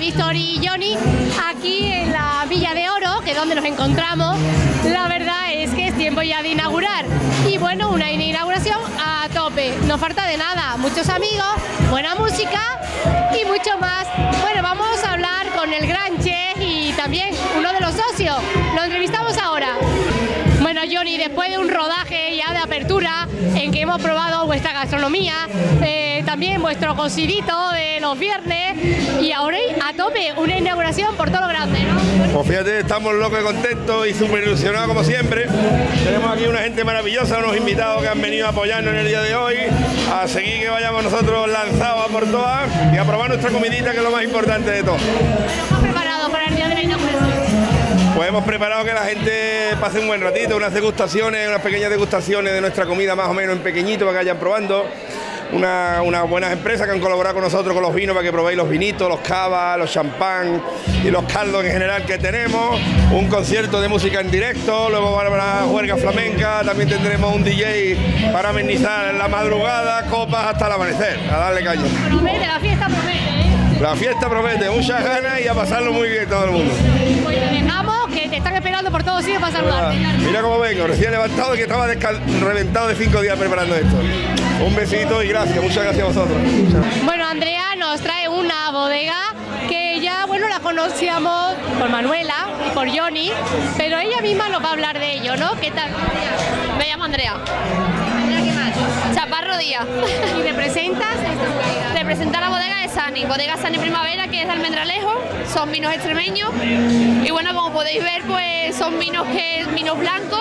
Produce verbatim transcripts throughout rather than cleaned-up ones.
Víctor y Johnny aquí en la Villa de Oro, que es donde nos encontramos. La verdad es que es tiempo ya de inaugurar y bueno, una inauguración a tope, no falta de nada, muchos amigos, buena música y mucho más. Bueno, vamos a hablar con el gran chef y también uno de los socios, lo entrevistamos ahora. Bueno, Johnny, después de un rodaje ya de apertura en que hemos probado vuestra gastronomía, eh, también vuestro cocidito de los viernes y ahora a tope, una inauguración por todo lo grande, ¿no? Pues fíjate, estamos locos y contentos y súper ilusionados como siempre. Tenemos aquí una gente maravillosa, unos invitados que han venido a apoyarnos en el día de hoy, a seguir que vayamos nosotros lanzados a por todas y a probar nuestra comidita, que es lo más importante de todo. ¿Cómo preparado para el día de la inauguración? Pues hemos preparado que la gente pase un buen ratito, unas degustaciones, unas pequeñas degustaciones de nuestra comida más o menos en pequeñito para que vayan probando. Una, unas buenas empresas que han colaborado con nosotros con los vinos para que probéis los vinitos, los cavas, los champán y los caldos en general que tenemos. Un concierto de música en directo, luego va a haber una juerga flamenca, también tendremos un D J para amenizar en la madrugada, copas hasta el amanecer, a darle caña. Promete, la fiesta promete, ¿eh? La fiesta promete, muchas ganas y a pasarlo muy bien todo el mundo. Pues te dejamos, que te están esperando por todos sitios para saludarte. Mira cómo vengo, recién levantado y que estaba reventado de cinco días preparando esto. Un besito y gracias, muchas gracias a vosotros. Bueno, Andrea nos trae una bodega que ya, bueno, la conocíamos por Manuela y por Johnny, pero ella misma nos va a hablar de ello, ¿no? ¿Qué tal? Me llamo Andrea. Andrea, ¿qué más? Chaparro Díaz. ¿Y representas esta bodega? Representa la bodega de Sani, bodega Sani Primavera, que es de Almendralejo, son vinos extremeños y bueno, como podéis ver, pues son vinos que vinos blancos,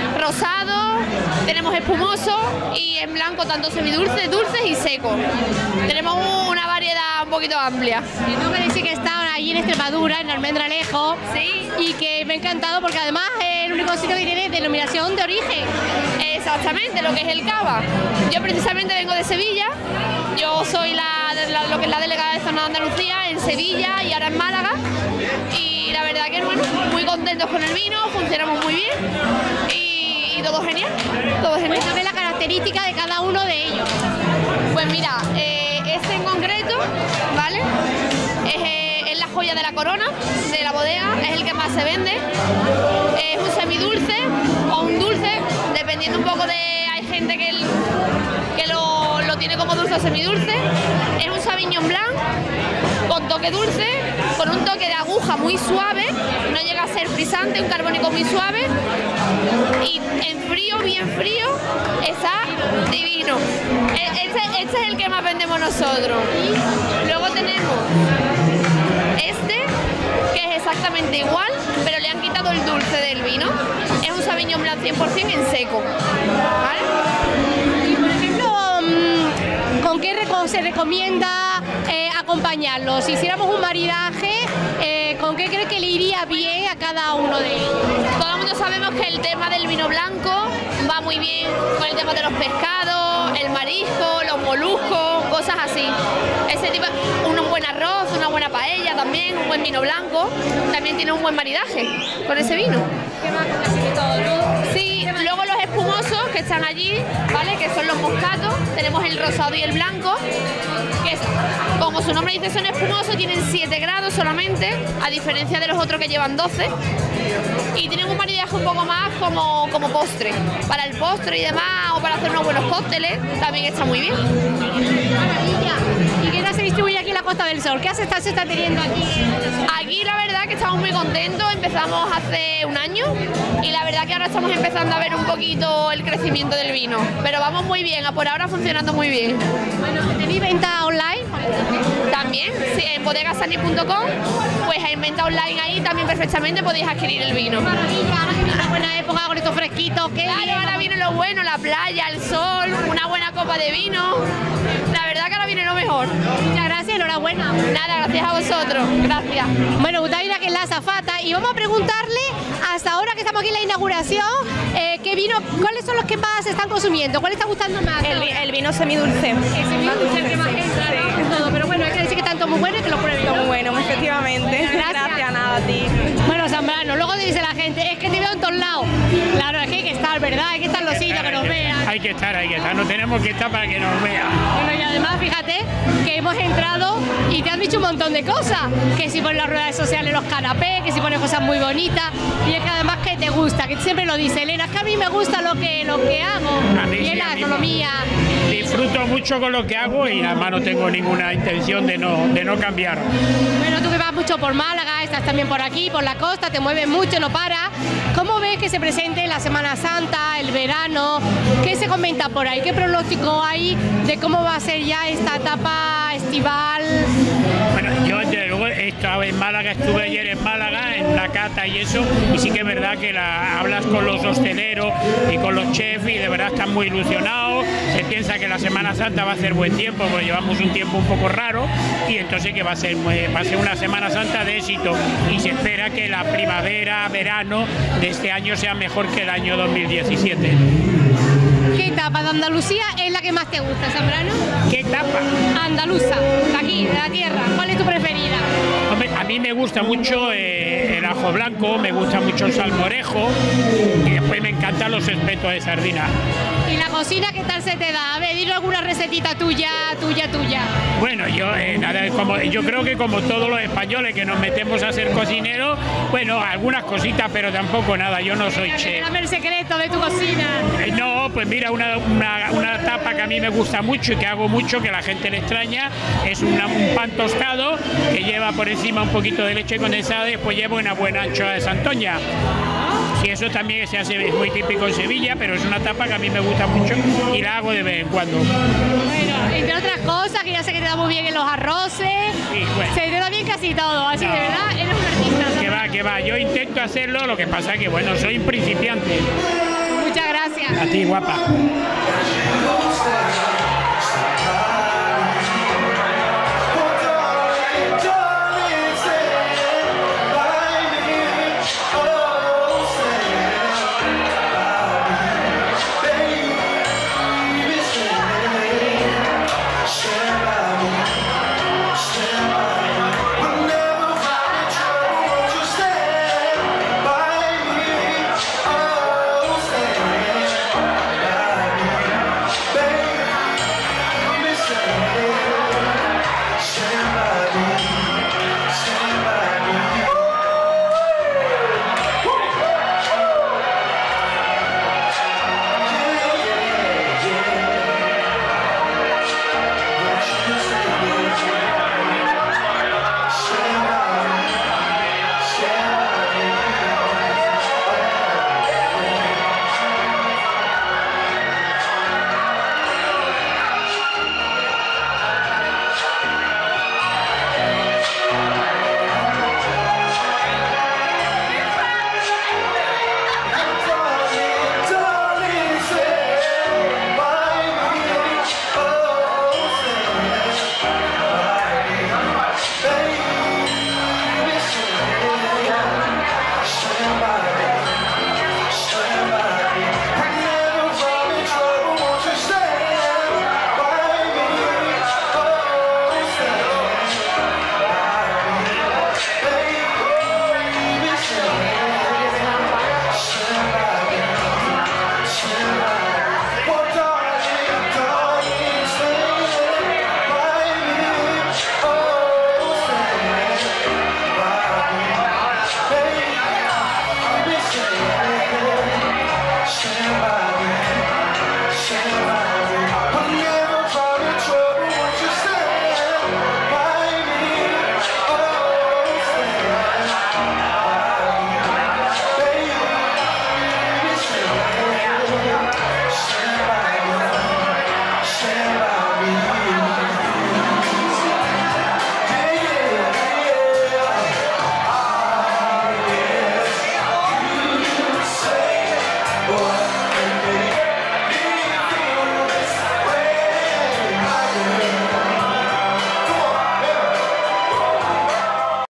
rosados, tenemos espumosos y en blanco tanto semidulces, dulces y secos. Tenemos una variedad un poquito amplia. Y tú me dices que estaban allí en Extremadura, en Almendralejo, Sí. y que me ha encantado porque además es el único sitio que tiene denominación de origen. Exactamente, lo que es el cava. Yo precisamente vengo de Sevilla, yo soy la, la, lo que es la delegada de zona de Andalucía en Sevilla y ahora en Málaga. Y la verdad que bueno, muy contentos con el vino, funcionamos muy bien y, y todo genial, todo genial. Cuéntame la característica de cada uno de ellos. Pues mira, eh, este en concreto, ¿vale? Es, eh, es la joya de la corona de la bodega, es el que más se vende. Es un semidulce o un dulce, dependiendo un poco de... Hay gente que, el, que lo, lo tiene como dulce o semidulce. Es un Sauvignon Blanc con toque dulce, con un toque de aguja muy suave, no llega a ser frisante, un carbónico muy suave. Y en frío, bien frío, está divino. Este, este es el que más vendemos nosotros. Luego tenemos este, que es exactamente igual, pero le han quitado el dulce del vino. Es un Sauvignon Blanc cien por cien en seco, ¿vale? Y por ejemplo, ¿con qué se recomienda eh, acompañarlo? Si hiciéramos un maridaje, eh, ¿con qué cree que le iría bien a cada uno de ellos? Todo el mundo sabemos que el tema del vino blanco va muy bien con el tema de los pescados, el marisco, los moluscos, cosas así. Ese tipo, un buen arroz, una buena paella también, un buen vino blanco, también tiene un buen maridaje con ese vino. ¿Qué más? Casi de todo, ¿no? Sí, luego los espumosos que están allí, ¿vale? Que son los moscatos, tenemos el rosado y el blanco, que es, como su nombre dice, son espumosos, tienen siete grados solamente, a diferencia de los otros que llevan doce, y tienen un maridaje un poco más como, como postre, para el postre y demás, o para hacer unos buenos cócteles, también está muy bien. Maravilla. ¿Y qué tal se distribuye aquí en la Costa del Sol? ¿Qué aceptación se está teniendo aquí? Aquí la verdad que estamos muy contentos, empezamos hace un año y la verdad que ahora estamos empezando a ver un poquito el crecimiento del vino, pero vamos muy bien, por ahora funcionando muy bien. Bueno, ¿tenéis venta online? También, sí, en bodegasani punto com, pues en venta online ahí también perfectamente podéis adquirir el vino. Maravilla, ahora que viene una buena época con estos fresquitos, qué Claro, bien. ahora viene lo bueno, la playa, el sol, una buena copa de vino, la verdad que ahora viene lo mejor. Muchas gracias, enhorabuena. Nada, gracias a vosotros, gracias. Bueno, Utaira, que es la azafata, y vamos a preguntarle, hasta ahora que estamos aquí en la inauguración, eh, ¿qué vino, cuáles son los que más se están consumiendo? ¿Cuál está gustando más? El, el vino semidulce. El semidulce, el que más entra, ¿no? Todo, pero bueno, hay que decir que tanto muy bueno y que lo prueben, ¿no? Muy bueno, efectivamente. Gracias. Gracias, nada a ti. Bueno, Zambrano, luego dice la gente, es que te veo en todos lados. Claro, es que hay que estar, ¿verdad? Hay que estar en los sitios que nos vean. Hay que estar, hay que estar, no tenemos que estar para que nos vean. Bueno, y además, fíjate que hemos entrado y te han dicho un montón de cosas, que si pones las redes sociales los canapés, que si pones cosas muy bonitas, y es que además que te gusta, que siempre lo dice Elena, es que a mí me gusta lo que, lo que hago, A mí y sí, es la a mí economía. Disfruto mucho con lo que hago y además no tengo ninguna intención de no, de no cambiar. Bueno, tú que vas mucho por Málaga, estás también por aquí, por la costa, te mueves mucho, no para. ¿Cómo ves que se presente la Semana Santa, el verano? ¿Qué se comenta por ahí? ¿Qué pronóstico hay de cómo va a ser ya esta etapa estival? Bueno, yo desde luego he estado en Málaga, estuve ayer en Málaga, en la cata y eso, y sí que es verdad que la, hablas con los hosteleros y con los chefs y de verdad están muy ilusionados, se piensa que la Semana Santa va a ser buen tiempo, porque llevamos un tiempo un poco raro, y entonces que va a ser, va a ser una Semana Santa de éxito, y se espera que la primavera, verano de este año sea mejor que el año dos mil diecisiete. ¿Qué etapa de Andalucía es la que más te gusta, Zambrano? ¿Qué etapa? Andaluza, de aquí, de la tierra. ¿Cuál es tu preferida? Hombre, a mí me gusta mucho eh, el ajo blanco, me gusta mucho el salmorejo y después me encantan los espetos de sardina. ¿Y la cocina qué tal se te da? A ver, dime alguna recetita tuya, tuya, tuya. Bueno, yo eh, nada, como, yo creo que como todos los españoles que nos metemos a ser cocineros, bueno, algunas cositas, pero tampoco nada, yo no soy chef. Dame el secreto de tu cocina. Eh, no, pues mira, una, una, una tapa que a mí me gusta mucho y que hago mucho, que la gente le extraña, es una, un pan tostado que lleva por encima un poquito de leche condensada y después lleva una buena anchoa de Santoña. Y eso también se hace, es muy típico en Sevilla, pero es una tapa que a mí me gusta mucho y la hago de vez en cuando. Bueno, entre otras cosas, que ya sé que te da muy bien en los arroces, Sí, bueno. se te da bien casi todo, así No. de verdad, eres un artista, ¿no? Que va, que va, yo intento hacerlo, lo que pasa que bueno, soy un principiante. Muchas gracias. A ti, guapa.